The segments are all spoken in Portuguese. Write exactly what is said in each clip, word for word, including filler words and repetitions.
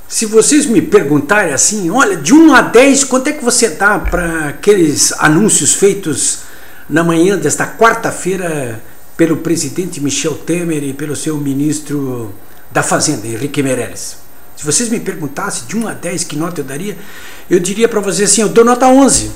Se vocês me perguntarem assim, olha, de um a dez, quanto é que você dá para aqueles anúncios feitos na manhã desta quarta-feira pelo presidente Michel Temer e pelo seu ministro da Fazenda, Henrique Meirelles? Se vocês me perguntassem de um a dez que nota eu daria, eu diria para vocês assim, eu dou nota onze.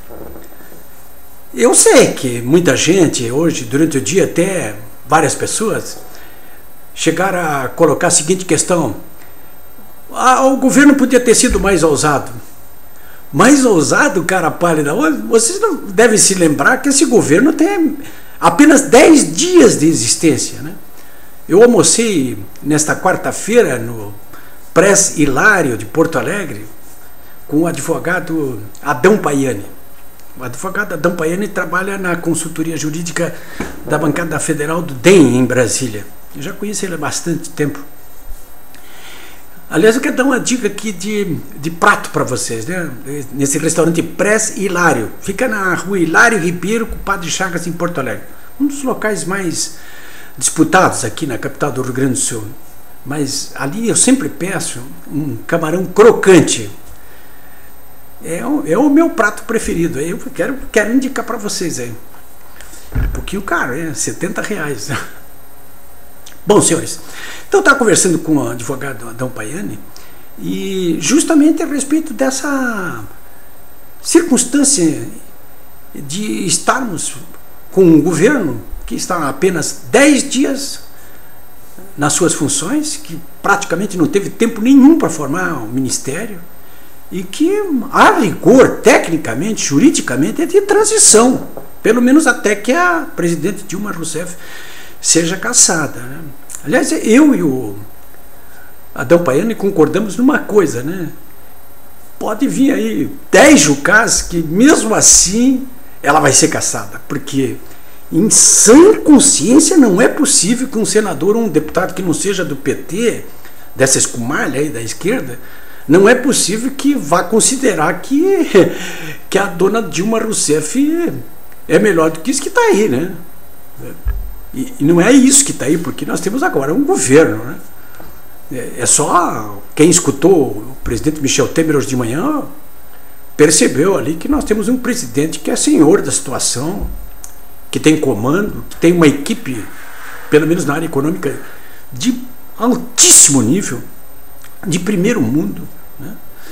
Eu sei que muita gente hoje, durante o dia, até várias pessoas, chegaram a colocar a seguinte questão: ah, o governo podia ter sido mais ousado. Mais ousado, cara pálida? Vocês não devem se lembrar que esse governo tem apenas dez dias de existência, né? Eu almocei nesta quarta-feira no Press Hilário de Porto Alegre com o advogado Adão Paiani. O advogado Adão Paiani trabalha na consultoria jurídica da bancada federal do D E M em Brasília. Eu já conheço ele há bastante tempo. Aliás, eu quero dar uma dica aqui de, de prato para vocês, né? Nesse restaurante Press Hilário. Fica na rua Hilário Ribeiro, com o Padre Chagas, em Porto Alegre. Um dos locais mais disputados aqui na capital do Rio Grande do Sul. Mas ali eu sempre peço um camarão crocante. É o, é o meu prato preferido. Eu quero, quero indicar para vocês aí. Um pouquinho caro, é setenta reais. Bom, senhores, então eu estava conversando com o advogado Adão Paiani e justamente a respeito dessa circunstância de estarmos com um governo que está há apenas dez dias nas suas funções, que praticamente não teve tempo nenhum para formar o ministério e que, a rigor, tecnicamente, juridicamente, é de transição, pelo menos até que a presidente Dilma Rousseff seja cassada, né? Aliás, eu e o Adão Paiani concordamos numa coisa, né? Pode vir aí dez Jucás que mesmo assim ela vai ser cassada, porque em sã consciência não é possível que um senador ou um deputado que não seja do P T, dessa escumalha aí da esquerda, não é possível que vá considerar que, que a dona Dilma Rousseff é melhor do que isso que está aí, né? E não é isso que está aí, porque nós temos agora um governo, né? É só quem escutou o presidente Michel Temer hoje de manhã percebeu ali que nós temos um presidente que é senhor da situação, que tem comando, que tem uma equipe, pelo menos na área econômica, de altíssimo nível, de primeiro mundo, né?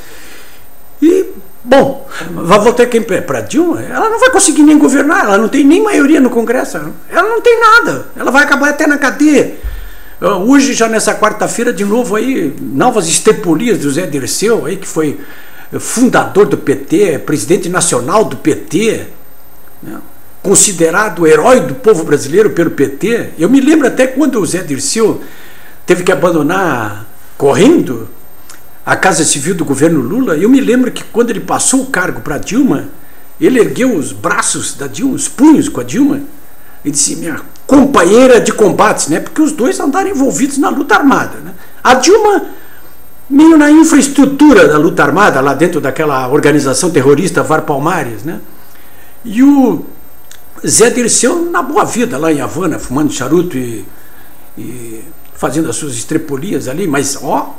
E, bom, vai voltar quem para Dilma, ela não vai conseguir nem governar, ela não tem nem maioria no Congresso, ela não tem nada, ela vai acabar até na cadeia. Hoje, já nessa quarta-feira, de novo aí, novas estripulias do Zé Dirceu, aí, que foi fundador do P T, presidente nacional do P T, né? Considerado herói do povo brasileiro pelo P T. Eu me lembro até quando o Zé Dirceu teve que abandonar correndo a Casa Civil do governo Lula. Eu me lembro que quando ele passou o cargo para Dilma, ele ergueu os braços da Dilma, os punhos com a Dilma, e disse: minha companheira de combates, né? Porque os dois andaram envolvidos na luta armada, né? A Dilma meio na infraestrutura da luta armada, lá dentro daquela organização terrorista VAR Palmares, né? E o Zé Dirceu na boa vida, lá em Havana, fumando charuto e, e fazendo as suas estrepolias ali, mas ó,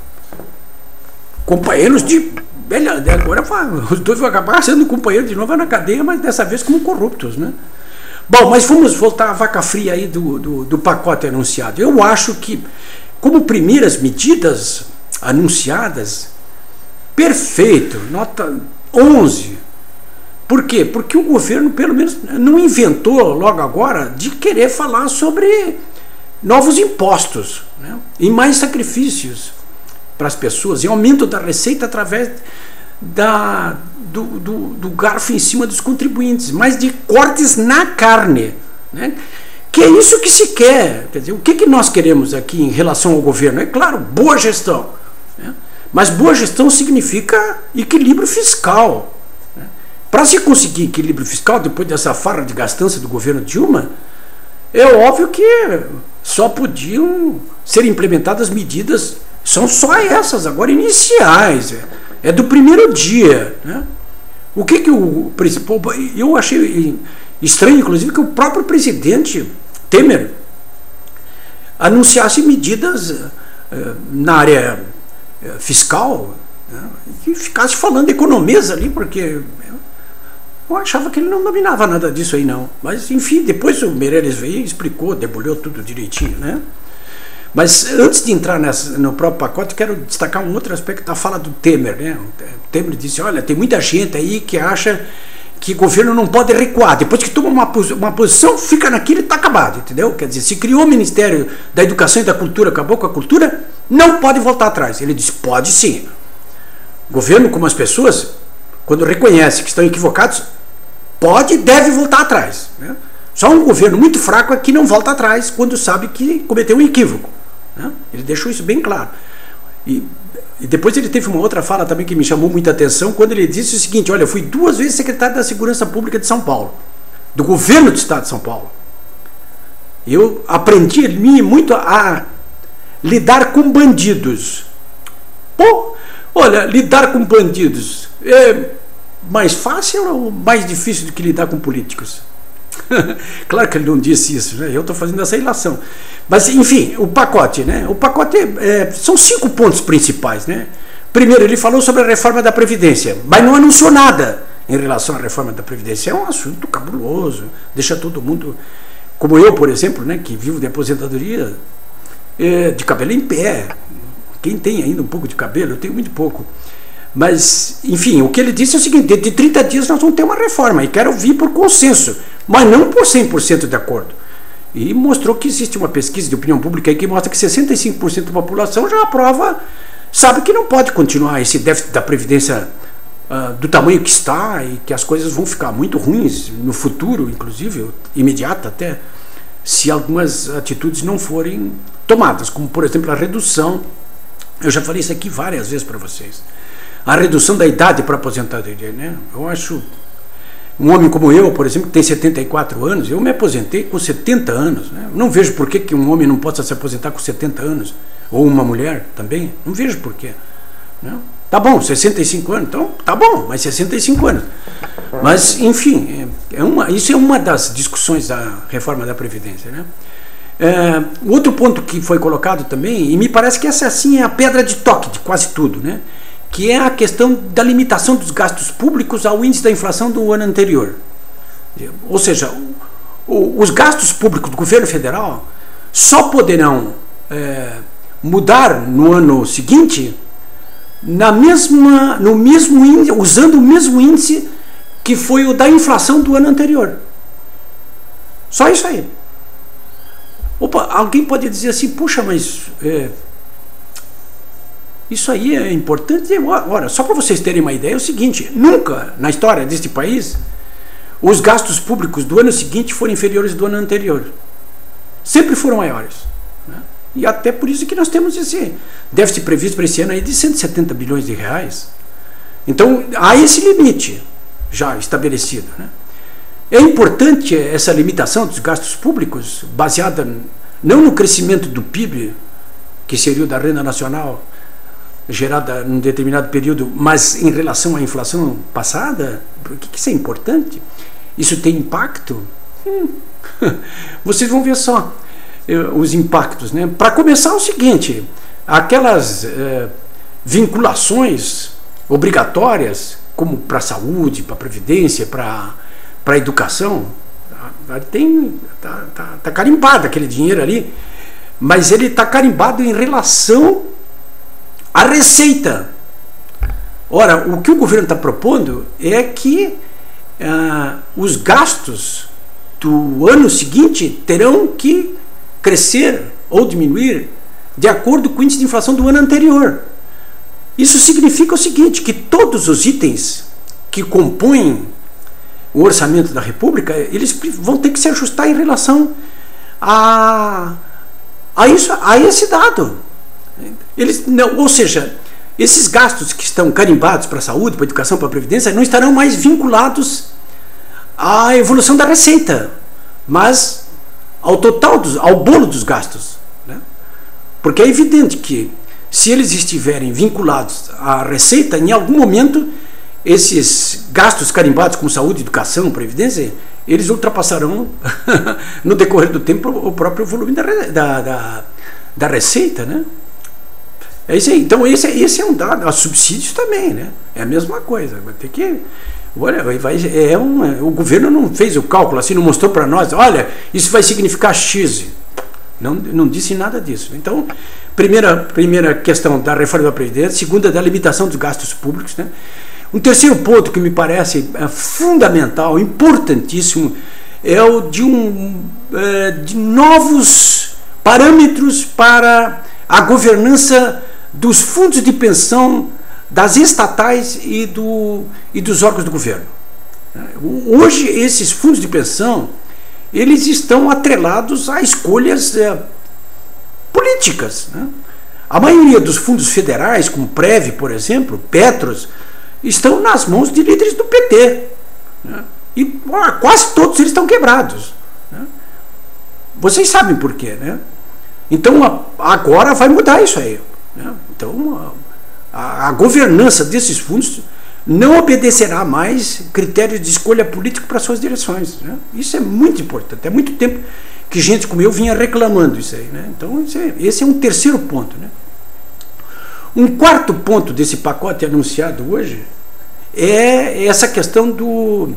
companheiros de... Agora os dois vão acabar sendo companheiros de novo na cadeia, mas dessa vez como corruptos, né? Bom, mas vamos voltar à vaca fria aí do, do, do pacote anunciado. Eu acho que, como primeiras medidas anunciadas, perfeito, nota onze. Por quê? Porque o governo, pelo menos, não inventou logo agora de querer falar sobre novos impostos, né? E mais sacrifícios para as pessoas, e aumento da receita através da, do, do, do garfo em cima dos contribuintes, mas de cortes na carne, né? Que é isso que se quer. Quer dizer, o que, que nós queremos aqui em relação ao governo? É claro, boa gestão, né? Mas boa gestão significa equilíbrio fiscal, né? Para se conseguir equilíbrio fiscal depois dessa farra de gastança do governo Dilma, é óbvio que só podiam ser implementadas medidas. São só essas, agora iniciais, é, é do primeiro dia, né? O que que o principal... Eu achei estranho, inclusive, que o próprio presidente Temer anunciasse medidas uh, na área fiscal, né, e ficasse falando economês ali, porque eu achava que ele não dominava nada disso aí não. Mas enfim, depois o Meirelles veio e explicou, debulhou tudo direitinho, né? Mas antes de entrar nessa, no próprio pacote, quero destacar um outro aspecto da fala do Temer, né? O Temer disse, olha, tem muita gente aí que acha que o governo não pode recuar, depois que toma uma, uma posição, fica naquilo e está acabado, entendeu? Quer dizer, se criou o Ministério da Educação e da Cultura, acabou com a cultura, não pode voltar atrás. Ele disse, pode sim. O governo, como as pessoas, quando reconhece que estão equivocados, pode e deve voltar atrás, né? Só um governo muito fraco é que não volta atrás quando sabe que cometeu um equívoco, né? Ele deixou isso bem claro. E, e depois ele teve uma outra fala também que me chamou muita atenção, quando ele disse o seguinte, olha, eu fui duas vezes secretário da Segurança Pública de São Paulo, do governo do Estado de São Paulo. Eu aprendi muito a lidar com bandidos. Pô, olha, lidar com bandidos é mais fácil ou mais difícil do que lidar com políticos? Claro que ele não disse isso, né? Eu estou fazendo essa ilação. Mas, enfim, o pacote, né? O pacote é, são cinco pontos principais, né? Primeiro, ele falou sobre a reforma da Previdência, mas não anunciou nada em relação à reforma da Previdência. É um assunto cabuloso, deixa todo mundo, como eu, por exemplo, né, que vivo de aposentadoria, é, de cabelo em pé. Quem tem ainda um pouco de cabelo, eu tenho muito pouco. Mas, enfim, o que ele disse é o seguinte, dentro de trinta dias nós vamos ter uma reforma, e quero vir por consenso, mas não por cem por cento de acordo. E mostrou que existe uma pesquisa de opinião pública aí que mostra que sessenta e cinco por cento da população já aprova, sabe que não pode continuar esse déficit da Previdência uh, do tamanho que está, e que as coisas vão ficar muito ruins no futuro, inclusive, imediato até, se algumas atitudes não forem tomadas, como, por exemplo, a redução, eu já falei isso aqui várias vezes para vocês, a redução da idade para aposentadoria, né? Eu acho, um homem como eu, por exemplo, que tem setenta e quatro anos, eu me aposentei com setenta anos, né? Eu não vejo por que, que um homem não possa se aposentar com setenta anos, ou uma mulher também, não vejo por quê, né? Tá bom, sessenta e cinco anos, então tá bom, mas sessenta e cinco anos. Mas, enfim, é uma, isso é uma das discussões da reforma da Previdência, né? É, outro ponto que foi colocado também, e me parece que essa assim é a pedra de toque de quase tudo, né? Que é a questão da limitação dos gastos públicos ao índice da inflação do ano anterior. Ou seja, o, o, os gastos públicos do governo federal só poderão é, mudar no ano seguinte na mesma, no mesmo índice, usando o mesmo índice que foi o da inflação do ano anterior. Só isso aí. Opa, alguém pode dizer assim, puxa, mas é, isso aí é importante. Ora, só para vocês terem uma ideia, é o seguinte, nunca na história deste país os gastos públicos do ano seguinte foram inferiores do ano anterior. Sempre foram maiores, né? E até por isso que nós temos esse déficit previsto para esse ano aí de cento e setenta bilhões de reais. Então, há esse limite já estabelecido, né? É importante essa limitação dos gastos públicos, baseada não no crescimento do P I B, que seria o da renda nacional, gerada num determinado período, mas em relação à inflação passada. Por que isso é importante? Isso tem impacto? Hum. Vocês vão ver só os impactos, né? Para começar, é o seguinte, aquelas eh, vinculações obrigatórias, como para a saúde, para a previdência, para para a educação, tem, tá, tá, tá carimbado aquele dinheiro ali, mas ele está carimbado em relação à receita. Ora, o que o governo está propondo é que ah, os gastos do ano seguinte terão que crescer ou diminuir de acordo com o índice de inflação do ano anterior. Isso significa o seguinte, que todos os itens que compõem o orçamento da República, eles vão ter que se ajustar em relação a, a, isso, a esse dado. Eles, não, ou seja, esses gastos que estão carimbados para a saúde, para a educação, para a previdência, não estarão mais vinculados à evolução da receita, mas ao total, dos, ao bolo dos gastos, né? Porque é evidente que, se eles estiverem vinculados à receita, em algum momento esses gastos carimbados com saúde, educação, previdência, eles ultrapassarão no decorrer do tempo o próprio volume da, da, da, da receita, né? É isso aí. Então esse, esse é um dado. Os subsídios também, né? É a mesma coisa. Vai ter que... Olha, vai, é um, o governo não fez o cálculo assim, não mostrou para nós, olha, isso vai significar X. Não, não disse nada disso. Então, primeira, primeira questão da reforma da Previdência, segunda da limitação dos gastos públicos, né? Um terceiro ponto que me parece é, fundamental, importantíssimo, é o de, um, é, de novos parâmetros para a governança dos fundos de pensão das estatais e, do, e dos órgãos do governo. Hoje, esses fundos de pensão, eles estão atrelados a escolhas é, políticas, né? A maioria dos fundos federais, como Prev, por exemplo, Petros, estão nas mãos de líderes do P T, né? E ó, quase todos eles estão quebrados, né? Vocês sabem por quê, né? Então, agora vai mudar isso aí, né? Então, a, a governança desses fundos não obedecerá mais critérios de escolha política para suas direções, né? Isso é muito importante. Há muito tempo que gente como eu vinha reclamando isso aí, né? Então, esse é, esse é um terceiro ponto, né? Um quarto ponto desse pacote anunciado hoje é essa questão do,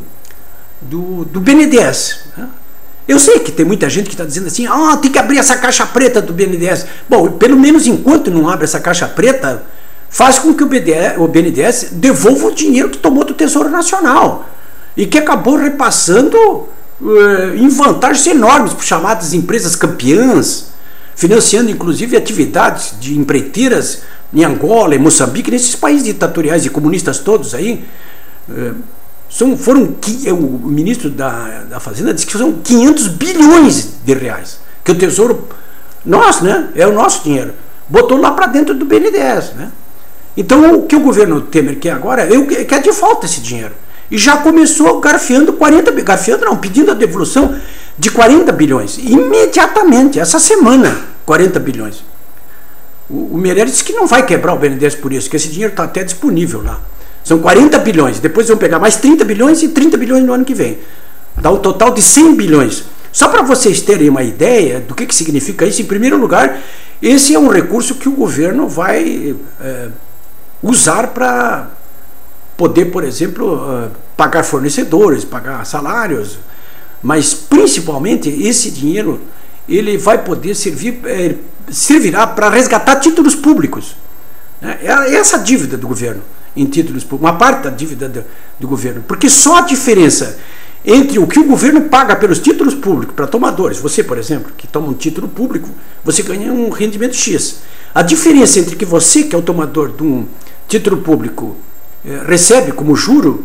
do, do B N D E S, né? Eu sei que tem muita gente que está dizendo assim, ah, tem que abrir essa caixa preta do B N D E S. Bom, pelo menos enquanto não abre essa caixa preta, faz com que o B N D E S devolva o dinheiro que tomou do Tesouro Nacional e que acabou repassando uh, em vantagens enormes para chamadas empresas campeãs, financiando inclusive atividades de empreiteiras em Angola, em Moçambique, nesses países ditatoriais e comunistas todos aí. Uh, são, foram, o ministro da, da Fazenda disse que são quinhentos bilhões de reais, que o Tesouro, nosso, né, é o nosso dinheiro, botou lá para dentro do B N D E S, né? Então, o que o governo Temer quer agora é quer de volta esse dinheiro. E já começou garfiando quarenta bilhões, garfiando não, pedindo a devolução de quarenta bilhões. Imediatamente, essa semana, quarenta bilhões. O, o Meirelles disse que não vai quebrar o B N D E S por isso, que esse dinheiro está até disponível lá. São quarenta bilhões, depois vão pegar mais trinta bilhões e trinta bilhões no ano que vem. Dá um total de cem bilhões. Só para vocês terem uma ideia do que, que significa isso, em primeiro lugar, esse é um recurso que o governo vai... É, usar para poder, por exemplo, pagar fornecedores, pagar salários, mas principalmente esse dinheiro ele vai poder servir, é, servirá para resgatar títulos públicos, né? É essa dívida do governo em títulos públicos, uma parte da dívida do, do governo, porque só a diferença entre o que o governo paga pelos títulos públicos para tomadores, você, por exemplo, que toma um título público, você ganha um rendimento X. A diferença entre que você, que é o tomador de um título público, eh, recebe como juro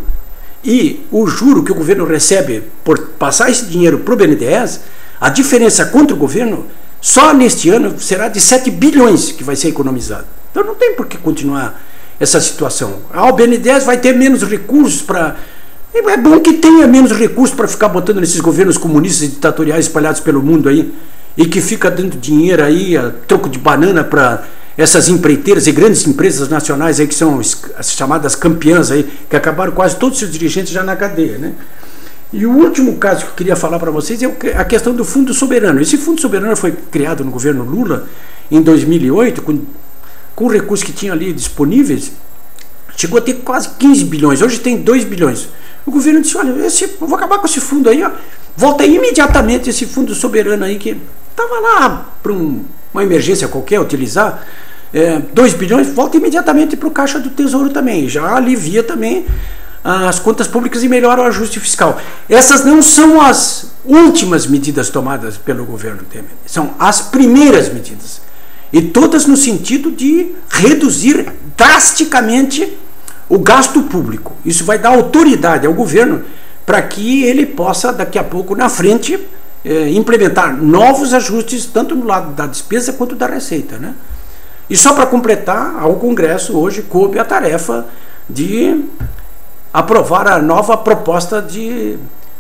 e o juro que o governo recebe por passar esse dinheiro para o B N D E S, a diferença contra o governo, só neste ano será de sete bilhões que vai ser economizado. Então não tem por que continuar essa situação. Ah, o B N D E S vai ter menos recursos para... É bom que tenha menos recursos para ficar botando nesses governos comunistas e ditatoriais espalhados pelo mundo aí, e que fica dando dinheiro aí a troco de banana para essas empreiteiras e grandes empresas nacionais aí que são as chamadas campeãs aí, que acabaram quase todos os seus dirigentes já na cadeia, né? E o último caso que eu queria falar para vocês é a questão do Fundo Soberano. Esse Fundo Soberano foi criado no governo Lula em dois mil e oito, com, com recursos que tinha ali disponíveis, chegou a ter quase quinze bilhões, hoje tem dois bilhões. O governo disse, olha, esse, eu vou acabar com esse fundo aí, ó, volta imediatamente esse Fundo Soberano aí, que estava lá para um, uma emergência qualquer, utilizar, é, dois bilhões, volta imediatamente para o Caixa do Tesouro também, já alivia também as contas públicas e melhora o ajuste fiscal. Essas não são as últimas medidas tomadas pelo governo Temer, são as primeiras medidas, e todas no sentido de reduzir drasticamente o gasto público. Isso vai dar autoridade ao governo para que ele possa, daqui a pouco, na frente, eh, implementar novos ajustes, tanto no lado da despesa quanto da receita, né? E só para completar, ao Congresso hoje coube a tarefa de aprovar a nova proposta de,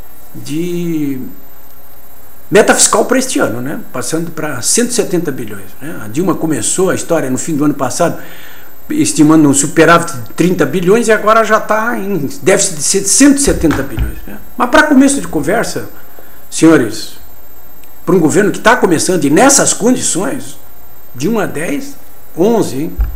de meta fiscal para este ano, né? Passando para cento e setenta bilhões. Né? A Dilma começou a história no fim do ano passado estimando um superávit de trinta bilhões e agora já está em déficit de cento e setenta bilhões. Né? Mas para começo de conversa, senhores, para um governo que está começando e nessas condições, de um a dez, onze, hein?